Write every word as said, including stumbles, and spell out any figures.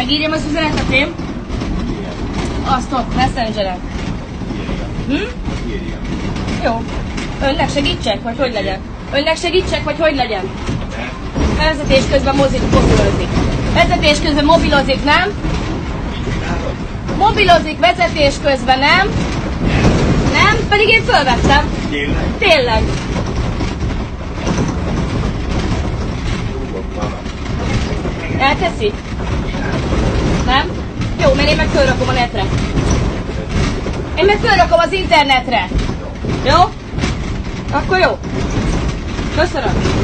Megírjam az üzenetet én? Azt ott, Messengeren. Hm? Jó. Önnek segítsek, vagy hogy legyen? Önnek segítsek, vagy hogy legyen? Vezetés közben mozik, mobilozik. Vezetés közben mobilozik, nem? Mobilozik vezetés közben, nem? Nem? Pedig én fölvettem. Tényleg? Tényleg. Elteszi? Nem? Jó, mert én meg fölrakom a netre. Én meg fölrakom az internetre. Jó? Akkor jó. Köszönöm.